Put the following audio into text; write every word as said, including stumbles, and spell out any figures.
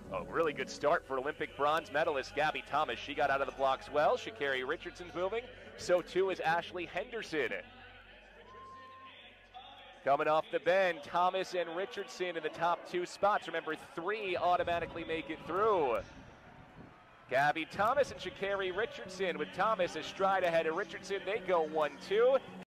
A really good start for Olympic bronze medalist Gabby Thomas. She got out of the blocks well. Sha'Carri Richardson's moving. So too is Ashley Henderson. Coming off the bend, Thomas and Richardson in the top two spots. Remember, three automatically make it through. Gabby Thomas and Sha'Carri Richardson, with Thomas a stride ahead of Richardson. They go one two.